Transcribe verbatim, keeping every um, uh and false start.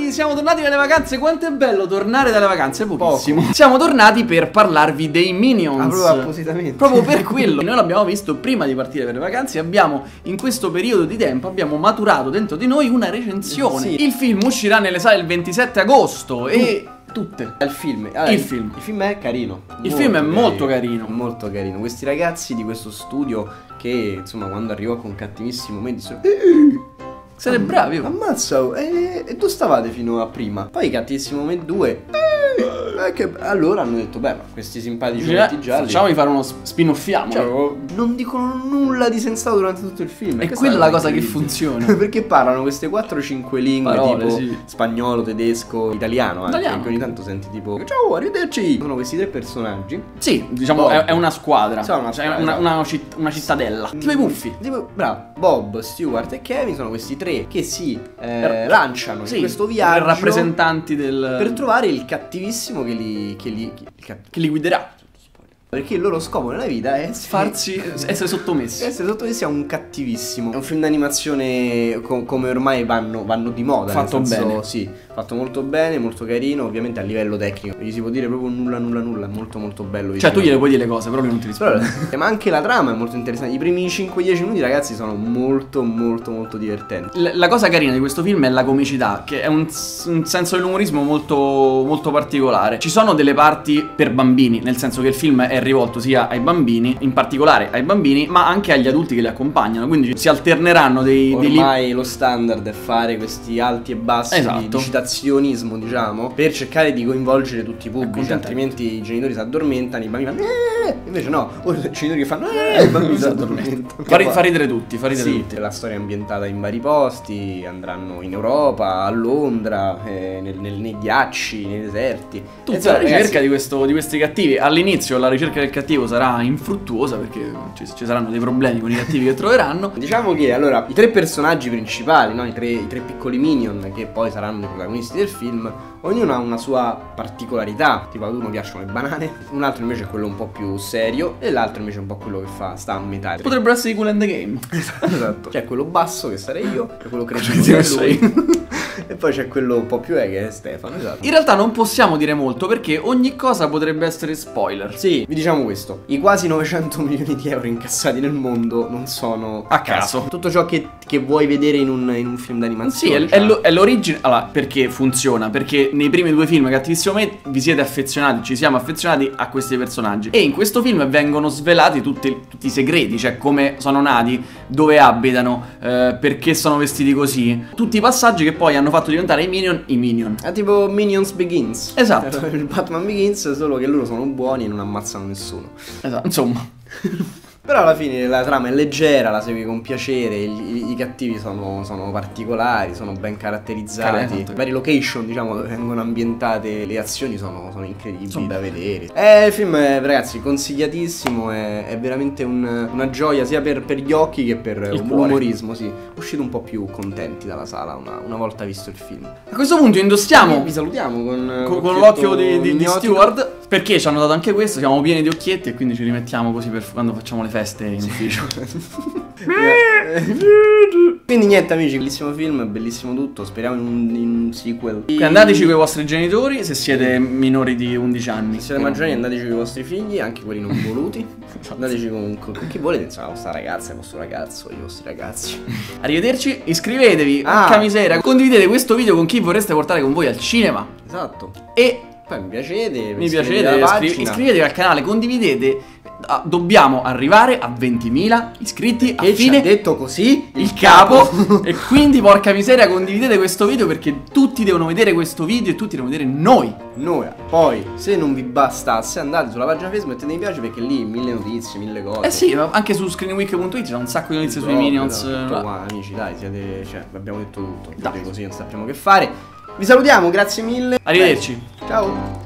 tornati, siamo tornati dalle vacanze. Quanto è bello tornare dalle vacanze, pochissimo. Poco. Siamo tornati per parlarvi dei Minions. Ah, proprio appositamente. Proprio per quello. Noi l'abbiamo visto prima di partire per le vacanze e abbiamo, in questo periodo di tempo, abbiamo maturato dentro di noi una recensione. Sì. Il film uscirà nelle sale il ventisette agosto e... tutte. Il film. Allora, il film. Il film è carino. Il film è molto carino. Molto carino. Questi ragazzi di questo studio che, insomma, quando arrivò con Cattivissimo me dissero siete Am bravi. Ammazza. E, e dove stavate fino a prima? Poi Cattivissimo me due. Eh, che, allora hanno detto, beh, ma questi simpatici gialli facciamogli fare uno spin-offiamo. Cioè, non dicono nulla di sensato durante tutto il film. E quella è la cosa che funziona. Perché parlano queste quattro cinque lingue, parole, tipo sì. spagnolo, tedesco, italiano, anche, italiano. Perché ogni tanto senti tipo ciao, arrivederci. Sono questi tre personaggi. Sì, diciamo è, è una squadra. Sono una, squadra, cioè, una, una, citt una cittadella. Tipo i Puffi. Tipo, bravo. Bob, Stewart e Kevin sono questi tre che si eh, lanciano sì, in questo viaggio, rappresentanti del... per trovare il cattivissimo che li, che li, che, che li guiderà. Perché il loro scopo nella vita è farsi essere sottomessi. Essere sottomessi a un cattivissimo. È un film d'animazione co come ormai vanno, vanno di moda. Fatto nel senso, bene. Sì, fatto molto bene, molto carino. Ovviamente a livello tecnico gli si può dire proprio nulla, nulla, nulla. Molto, molto bello. Cioè tu gliele puoi dire le cose, però lui non ti risponde. Però, ma anche la trama è molto interessante. I primi cinque dieci minuti, ragazzi, sono molto, molto, molto divertenti. L la cosa carina di questo film è la comicità, che è un, un senso dell'umorismo molto, molto particolare. Ci sono delle parti per bambini, nel senso che il film è rivolto sia ai bambini, in particolare ai bambini, ma anche agli adulti che li accompagnano, quindi si alterneranno dei... Ormai dei lo standard è fare questi alti e bassi esatto. di, di citazionismo, diciamo, per cercare di coinvolgere tutti i pubblici, altrimenti i genitori si addormentano, i bambini fanno eh! Invece no, ora i genitori che fanno eh! I bambini si addormentano. Fa, fa ridere tutti, fa ridere sì, tutti. La storia è ambientata in vari posti, andranno in Europa, a Londra, eh, nel, nel, nei ghiacci, nei deserti. Tutta la ricerca ragazzi, di, questo, di questi cattivi. All'inizio la ricerca del cattivo sarà infruttuosa perché ci, ci saranno dei problemi con i cattivi che troveranno. Diciamo che allora i tre personaggi principali, no? I, tre, i tre piccoli minion che poi saranno i protagonisti del film, ognuno ha una sua particolarità. Tipo ad uno piacciono le banane, un altro invece è quello un po' più serio e l'altro invece è un po' quello che fa sta a metà. Potrebbero essere i Cool and the Game. Esatto. C'è quello basso che sarei io e quello cresciuto che è lui. E poi c'è quello un po' più E che è Stefano. Esatto. In realtà non possiamo dire molto perché ogni cosa potrebbe essere spoiler. Sì, vi diciamo questo: i quasi novecento milioni di euro incassati nel mondo non sono a caso. Tutto ciò che, che vuoi vedere in un, in un film d'animazione. Sì, è, è l'origine. Allora, perché funziona? Perché nei primi due film Cattivissimo me vi siete affezionati, ci siamo affezionati a questi personaggi. E in questo film vengono svelati tutti, tutti i segreti, cioè come sono nati, dove abitano, eh, perché sono vestiti così. Tutti i passaggi che poi hanno fatto diventare i Minion i Minion. È tipo Minions Begins. Esatto. Il Batman Begins, solo che loro sono buoni e non ammazzano nessuno. Esatto, insomma. Però alla fine la trama è leggera, la segui con piacere, i, i, i cattivi sono, sono particolari, sono ben caratterizzati. Esatto. Le varie location, diciamo, dove vengono ambientate le azioni sono, sono incredibili sono da vedere. Eh, il film è, ragazzi, consigliatissimo, è, è veramente un, una gioia sia per, per gli occhi che per l'umorismo, sì. Uscite un po' più contenti dalla sala una, una volta visto il film. A questo punto indossiamo. Vi, vi salutiamo con, con, con l'occhio di, di, di Stewart. Perché ci hanno dato anche questo, siamo pieni di occhietti e quindi ci rimettiamo così per quando facciamo le feste in ufficio. Quindi niente amici, bellissimo film, bellissimo tutto, speriamo in un, in un sequel. Quindi andateci con i vostri genitori se siete minori di undici anni. Se siete maggiorenni andateci con i vostri figli, anche quelli non voluti. Andateci con, con, con chi volete, insomma, la vostra ragazza, il vostro ragazzo, i vostri ragazzi. Arrivederci, iscrivetevi, ah. porca miseria, condividete questo video con chi vorreste portare con voi al cinema. Esatto. E poi mi piacete, mi piacete, iscri iscrivetevi al canale, condividete. Ah, dobbiamo arrivare a ventimila iscritti a e fine. Ci ha detto così il capo. E quindi porca miseria, condividete questo video perché tutti devono vedere questo video e tutti devono vedere noi. Noi. Poi se non vi bastasse andate sulla pagina Facebook e mettete mi piace perché lì mille notizie, mille cose. Eh sì, ma anche su screenweek punto it c'è un sacco di notizie sui Minions. No, qua, amici, dai, siete, cioè, abbiamo detto tutto. Dai, così non sappiamo che fare. Vi salutiamo, grazie mille. Arrivederci. Ciao.